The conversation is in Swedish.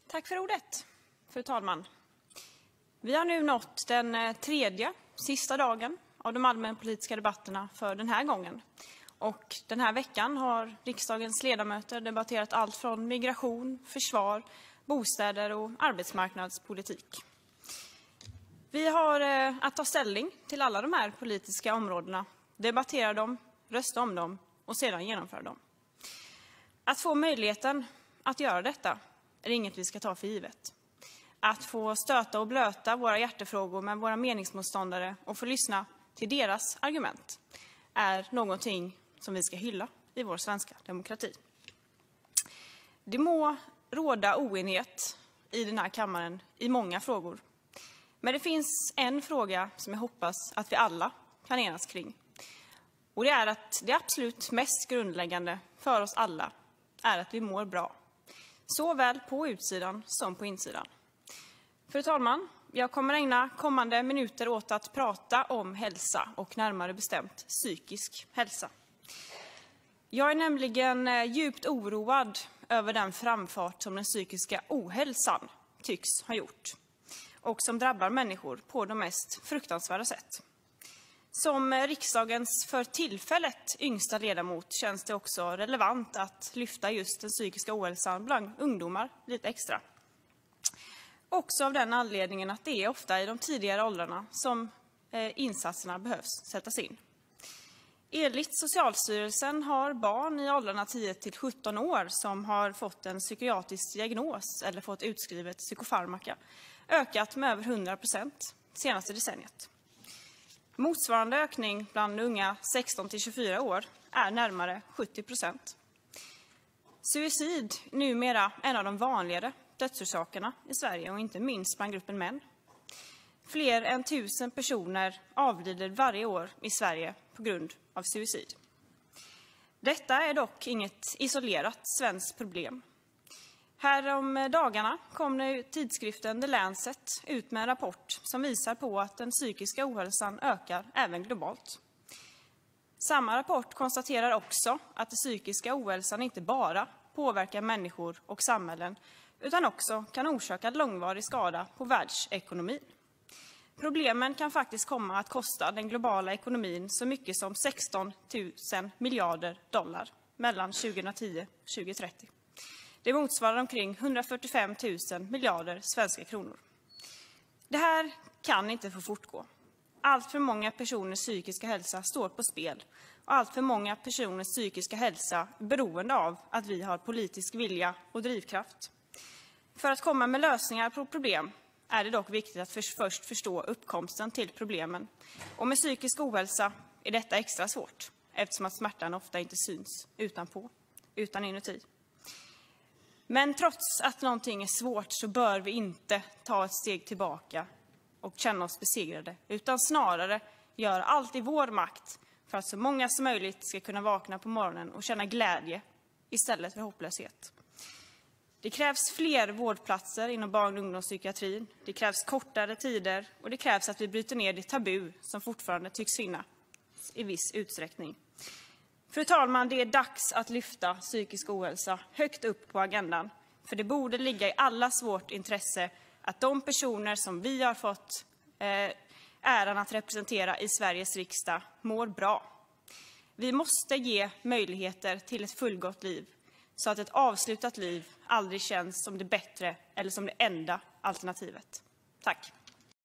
Tack för ordet, fru talman. Vi har nu nått den tredje, sista dagen av de allmänpolitiska debatterna för den här gången. Och den här veckan har riksdagens ledamöter debatterat allt från migration, försvar, bostäder och arbetsmarknadspolitik. Vi har att ta ställning till alla de här politiska områdena, debattera dem, rösta om dem och sedan genomföra dem. Att få möjligheten att göra detta är inget vi ska ta för givet. Att få stöta och blöta våra hjärtefrågor med våra meningsmotståndare och få lyssna till deras argument är någonting som vi ska hylla i vår svenska demokrati. Det må råda oenighet i den här kammaren i många frågor. Men det finns en fråga som jag hoppas att vi alla kan enas kring. Och det är att det absolut mest grundläggande för oss alla är att vi mår bra. Såväl på utsidan som på insidan. Fru talman, jag kommer ägna kommande minuter åt att prata om hälsa och närmare bestämt psykisk hälsa. Jag är nämligen djupt oroad över den framfart som den psykiska ohälsan tycks ha gjort och som drabbar människor på de mest fruktansvärda sätt. Som riksdagens för tillfället yngsta ledamot känns det också relevant att lyfta just den psykiska ohälsan bland ungdomar lite extra. Också av den anledningen att det är ofta i de tidigare åldrarna som insatserna behövs sättas in. Enligt Socialstyrelsen har barn i åldrarna 10-17 år som har fått en psykiatrisk diagnos eller fått utskrivet psykofarmaka ökat med över 100% senaste decenniet. Motsvarande ökning bland unga 16-24 år är närmare 70%. Suicid är numera en av de vanligare dödsorsakerna i Sverige och inte minst bland gruppen män. Fler än 1000 personer avlider varje år i Sverige på grund av suicid. Detta är dock inget isolerat svenskt problem. Härom dagarna kom nu tidskriften The Lancet ut med en rapport som visar på att den psykiska ohälsan ökar även globalt. Samma rapport konstaterar också att den psykiska ohälsan inte bara påverkar människor och samhällen utan också kan orsaka långvarig skada på världsekonomin. Problemen kan faktiskt komma att kosta den globala ekonomin så mycket som 16 000 miljarder dollar mellan 2010 och 2030. Det motsvarar omkring 145 000 miljarder svenska kronor. Det här kan inte få fortgå. Allt för många personers psykiska hälsa står på spel. Och allt för många personers psykiska hälsa är beroende av att vi har politisk vilja och drivkraft. För att komma med lösningar på problem är det dock viktigt att först förstå uppkomsten till problemen. Och med psykisk ohälsa är detta extra svårt eftersom att smärtan ofta inte syns utanpå, utan inuti. Men trots att någonting är svårt så bör vi inte ta ett steg tillbaka och känna oss besegrade, utan snarare göra allt i vår makt för att så många som möjligt ska kunna vakna på morgonen och känna glädje istället för hopplöshet. Det krävs fler vårdplatser inom barn- och ungdomspsykiatrin, det krävs kortare tider och det krävs att vi bryter ner det tabu som fortfarande tycks finnas i viss utsträckning. Fru talman, det är dags att lyfta psykisk ohälsa högt upp på agendan. För det borde ligga i allas vårt intresse att de personer som vi har fått äran att representera i Sveriges riksdag mår bra. Vi måste ge möjligheter till ett fullgott liv så att ett avslutat liv aldrig känns som det bättre eller som det enda alternativet. Tack.